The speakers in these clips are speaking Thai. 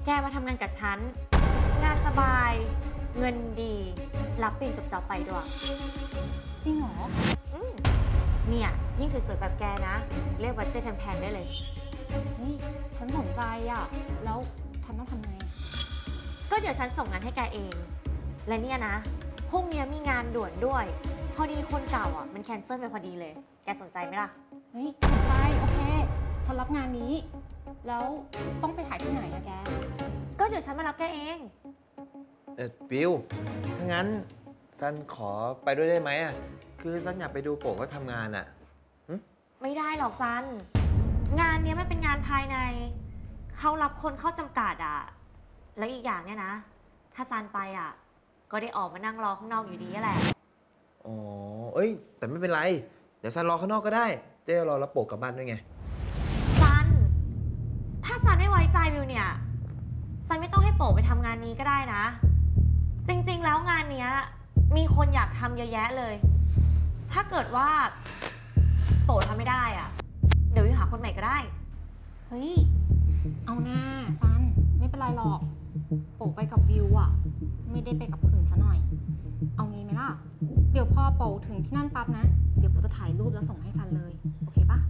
แกมาทำงานกับฉันงานสบายเงินดีรับเป็นจบๆไปด้วยจริงเหรอเนี่ยยิ่งสวยๆแบบแกนะเรียกบัดเจ็ตแพงๆได้เลยนี่ฉันสนใจอ่ะแล้วฉันต้องทำไงก็เดี๋ยวฉันส่งงานให้แกเองและเนี่ยนะพรุ่งนี้มีงานด่วนด้วยพอดีคนเก่าอ่ะมันแคนเซิลไปพอดีเลยแกสนใจไหมล่ะเฮ้ยสนใจโอเคฉันรับงานนี้แล้วต้องไปถ่ายที่ไหนอะแกก็เดี๋ยวฉันมารับแกเองบิวถ้างั้นซันขอไปด้วยได้ไหมอ่ะคือซันอยากไปดูโป๋เขาทำงานอ่ะไม่ได้หรอกซันงานนี้มันเป็นงานภายในเขารับคนเข้าจำกัดอ่ะแล้วอีกอย่างเนี่ยนะถ้าซันไปอ่ะก็ได้ออกมานั่งรอข้างนอกอยู่ดีแหละอ๋อเอ้ยแต่ไม่เป็นไรเดี๋ยวซันรอข้างนอกก็ได้เจ๊รอรับโป๋กลับบ้านด้วยไงซันถ้าซันไม่ไว้ใจวิวเนี่ยซันไม่ต้องให้โป๋ไปทำงานนี้ก็ได้นะจริงๆแล้วงานนี้มีคนอยากทำเยอะแยะเลยถ้าเกิดว่าโป๋ทำไม่ได้อ่ะเดี๋ยววิวหาคนใหม่ก็ได้เฮ้ยเอาหน้าซันไม่เป็นไรหรอกโป๋ไปกับวิวอ่ะไม่ได้ไปกับคนอื่นซะหน่อยเอางี้ไหมล่ะเดี๋ยวพอโป๋ถึงที่นั่นปั๊บนะเดี๋ยวโป๋จะถ่ายรูปแล้วส่งให้ซันเลยโอเคปะ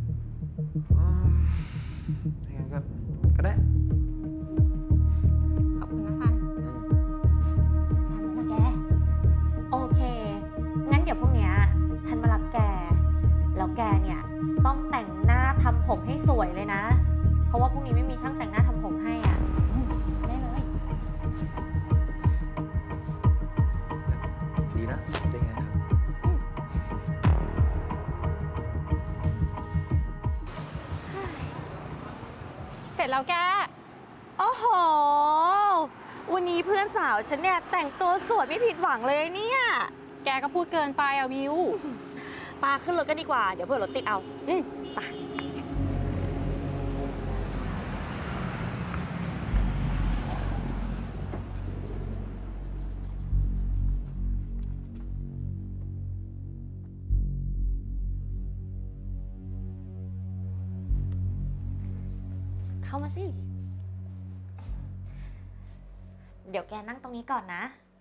งั้นก็ได้ขอบคุณนะซันตามนั้นนะแกโอเคงั้นเดี๋ยวพรุ่งนี้ฉันมารับแกแล้วแกเนี่ยต้องแต่งหน้าทำผมให้สวยเลยนะเพราะว่าพรุ่งนี้ไม่มีช่างแต่งหน้าทำผมให้อ่ะได้เลยดีนะเป็นไงครับเสร็จแล้วแกโอ้โหวันนี้เพื่อนสาวฉันเนี่ยแต่งตัวสวยไม่ผิดหวังเลยเนี่ยแกก็พูดเกินไปอ่ะวิวปาขึ้นรถกันดีกว่าเดี๋ยวเผื่อรถติดเอาไปเข้ามาสิเดี๋ยวแกนั่งตรงนี้ก่อนนะ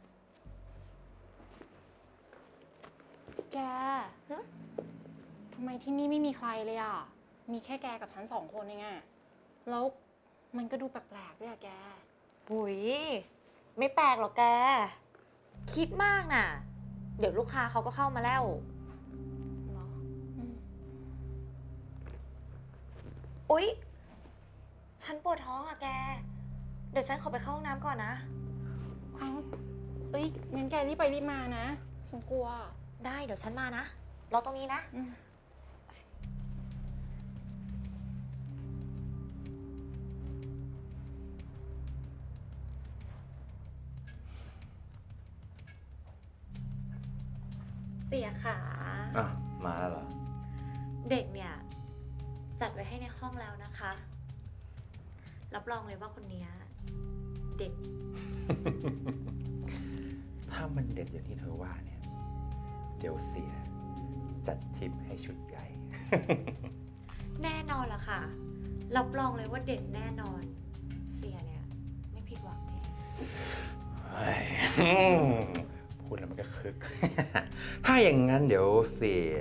แกทำไมที่นี่ไม่มีใครเลยอ่ะมีแค่แกกับฉัน2 คนเองอ่ะแล้วมันก็ดูแปลกๆด้วยอ่ะแกหุยไม่แปลกหรอกแกคิดมากน่ะเดี๋ยวลูกค้าเขาก็เข้ามาแล้วเหรออุ๊ยฉันปวดท้องอ่ะแกเดี๋ยวฉันขอไปเข้าห้องน้ำก่อนนะเอาเอ้ยงั้นแกรีบไปรีบมานะฉันกลัวได้เดี๋ยวฉันมานะรอตรงนี้นะเสียขามาแล้วเหรอเด็กเนี่ยจัดไว้ให้ในห้องแล้วนะคะรับรองเลยว่าคนนี้เด็กถ้ามันเด็ดอย่างที่เธอว่าเนี่ยเดี๋ยวเสียจัดทริปให้ชุดใหญ่แน่นอนล่ะค่ะรับรองเลยว่าเด็ดแน่นอนเสียเนี่ยไม่ผิดหวังแน่พูดแล้วมันก็คึก ถ้าอย่างนั้นเดี๋ยวเสีย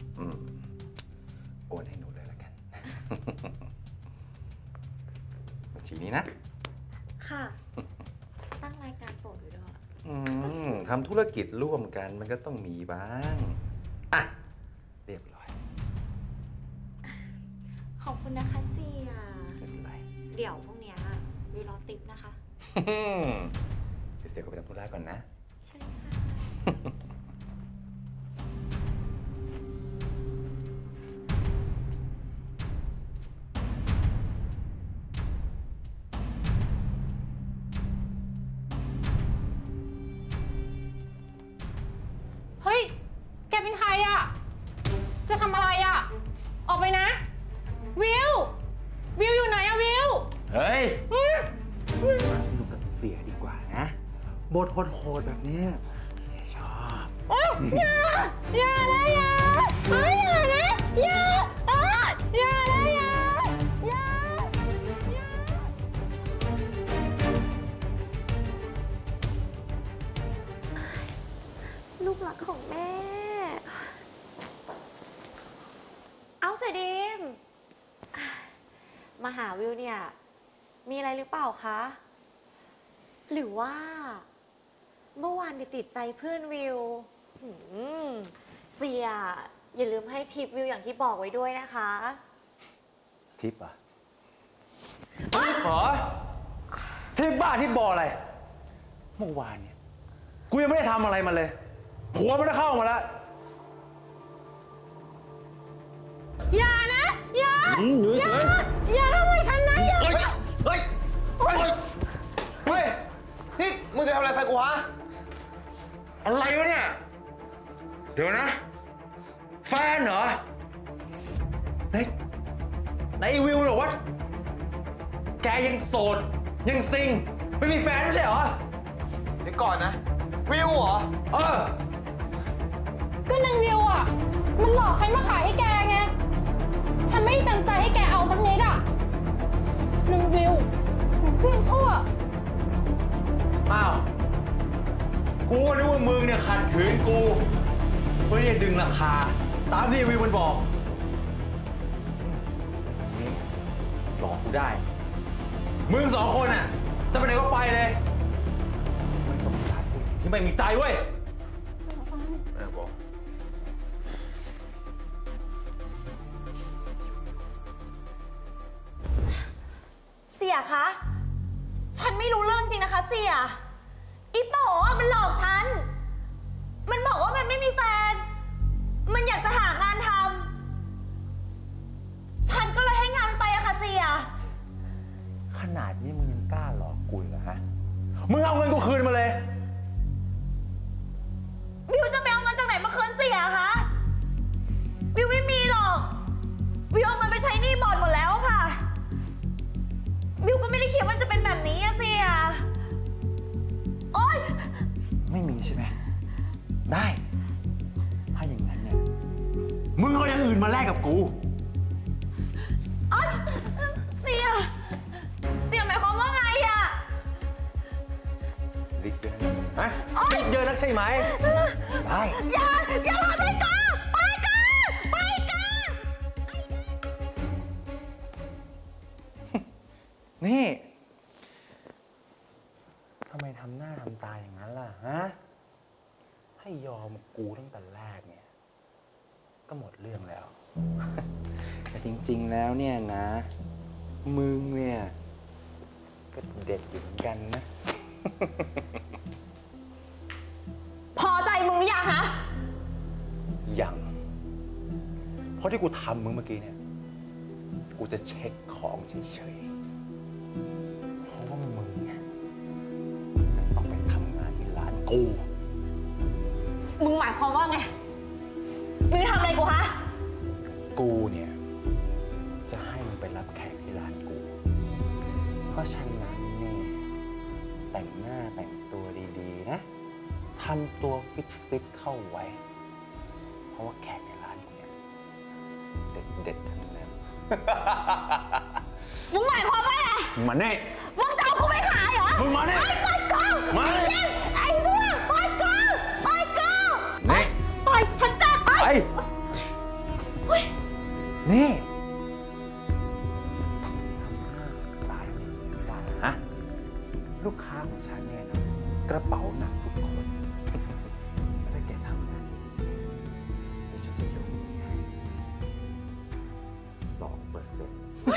โอนให้หนูเลยละกัน บัญชีนี้นะค่ะตั้งรายการโปรดอยู่ด้วยทำธุรกิจร่วมกันมันก็ต้องมีบ้างอ่ะเรียบร้อยขอบคุณนะคะเสียไม่เป็นไรเดี๋ยวพวกเนี้ยวิวรอติ๊บนะคะเดี๋ยวเสียก็ไปทำธุระก่อนนะใช่ค่ะเฮ้ยแกเป็นใครอ่ะจะทำอะไรอ่ะออกไปนะวิวอยู่ไหนอะวิวเฮ้ยมาสนุกกับเสียดีกว่านะบทโหดๆแบบนี้เสียชอบอย่าเลยอย่านะอย่าเลยอย่ากของแม่ เอาเสยดีมมาหาวิวเนี่ย มีอะไรหรือเปล่าคะ หรือว่า เมื่อวานติดใจเพื่อนวิวเสียอย่าลืมให้ทิปวิวอย่างที่บอกไว้ด้วยนะคะทิปอ่ะทิปเหรอทิปบ้าทิปบออะไร เมื่อวานเนี่ย กูยังไม่ได้ทำอะไรมันเลย ผัวมันได้เข้ามาแล้วอย่านะ อย่าอย่าอย่าทำอะไรฉันนะ อย่าเฮ้ย เฮ้ย เฮ้ย เฮ้ย นี่มึงจะทำอะไรแฟนกูฮะอะไรวะเนี่ย เดี๋ยวนะ แฟนเหรอไหนอีวิวเหรอวะ แกยังโสด ยังซิง ไม่มีแฟนไม่ใช่เหรอเดี๋ยวก่อนนะ วิวเหรอก็นางวิวอ่ะ มันหลอกฉันมาขายให้แกไง ฉันไม่ได้ตั้งใจให้แกเอาสักนิดอ่ะนางวิวเพื่อนชั่วอ้าว กูนึกว่ามึงเนี่ยขัดขืนกูเพื่อที่จะดึงราคา ตามที่วิวมันบอกหลอกกูได้ มึงสองคนน่ะจะไปไหนก็ไปเลยไม่ต้องมีการพูดที่ไม่มีใจเว้ยบอกเสียคะ ฉันไม่รู้เรื่องจริงนะคะเสีย อีโป๋อะมันหลอกฉัน มันบอกว่ามันไม่มีแฟน มันอยากจะหางานทำ ฉันก็เลยให้งานมันไปอะค่ะเสียขนาดนี้มึงยังกล้าหลอกกูเหรอฮะ มึงเอาเงินกูคืนมาเลยวิวจะไปเอาเงินจากไหนมาคืนเสียคะวิวไม่มีหรอก วิวเอาเงินไปใช้หนี้บ่อนหมดแล้วค่ะ วิวก็ไม่ได้คิดว่ามันจะเป็นแบบนี้อะเสีย โอ๊ยไม่มีใช่ไหม ได้ ถ้าอย่างนั้นเนี่ย มึงเอาอย่างอื่นมาแลกกับกูโอ๊ยเสียหมายความว่าไงอะลิกเยอะนะฮะลิกเยอะนักใช่ไหม ได้อย่าทำไปก่อนไปก่อนไปก่อนนี่ ทำไมทำหน้าทำตาอย่างนั้นล่ะฮะ ให้ยอมกูตั้งแต่แรกเนี่ย ก็หมดเรื่องแล้ว แต่จริงๆแล้วเนี่ยนะ มึงเนี่ย ก็เด็ดอยู่เหมือนกันนะพอใจมึงหรือยังฮะยัง เพราะที่กูทำมึงเมื่อกี้เนี่ย กูจะเช็คของเฉยๆ เพราะว่ามึงเนี่ยจะต้องไปทำงานที่ร้านกูมึงหมายความว่าไง มึงทำอะไรกูฮะกูเนี่ย จะให้มึงไปรับแขกที่ร้านกู เพราะฉะนั้นเนี่ยแต่งหน้าแต่งตัวดีๆนะทำตัวฟิตๆเข้าไว้ เพราะว่าแขกในร้านกูเนี่ยเด็ดๆทั้งนั้นมึงหมายความว่าไงมาแน่มึงจะเอากูไปขายเหรอมึงมาแน่ไอ้ปล่อยกูมาไอ้ชั่วปล่อยกูปล่อยกูนี่ปล่อยฉันจะไปไป นี่ตายไม่ได้ฮะ ลูกค้าของฉันเนี่ยนะกระเป๋าหนักทุกคนถ้าแกทำงานดีๆเดี๋ยวฉันจะยกให้2%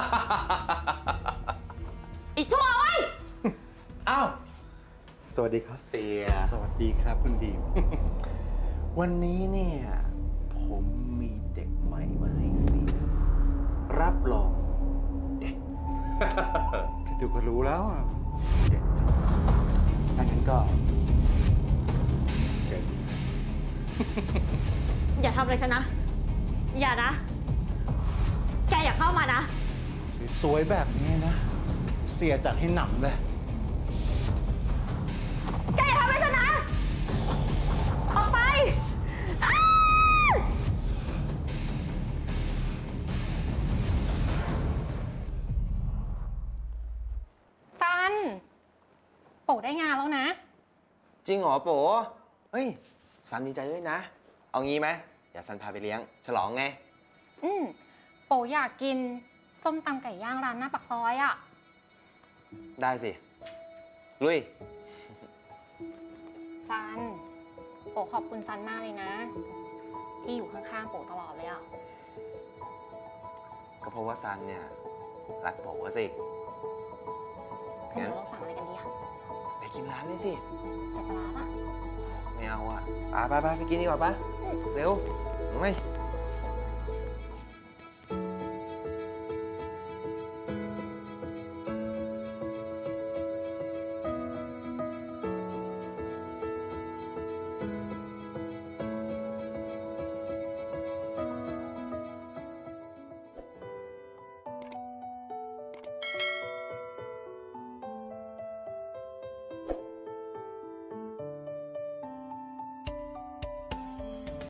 ไอ้ชั่วเว้ยอ้าว สวัสดีครับเสียสวัสดีครับคุณดีมวันนี้เนี่ย ผมมีเด็กใหม่มาให้เสีย รับรองเด็กแค่ดูก็รู้แล้วอะเด็ดถ้างั้นก็เชิญอย่าทำอะไรฉันนะ อย่านะ แกอย่าเข้ามานะสวยๆแบบนี้นะ เสียจัดให้หนำเลยแกอย่าทำอะไรฉันนะ ออกไปอ้าซัน โป๋ได้งานแล้วนะจริงเหรอโปเฮ้ยซันดีใจด้วยนะ เอางี้ไหมเดี๋ยวซันพาไปเลี้ยง ฉลองไงโปอยากกินส้มตำไก่ย่างร้านหน้าปากซอยอะได้สิ ลุยซัน โปขอบคุณซันมากเลยนะ ที่อยู่ข้างๆโปตลอดเลยอะก็เพราะว่าซันเนี่ย รักโป๋อะสิงั้นเราสั่งอะไรกันดีอะไปกินร้านเลยสิใส่ปลาร้าปะไม่เอาอ่ะไปกินดีกว่าปะเร็วไม่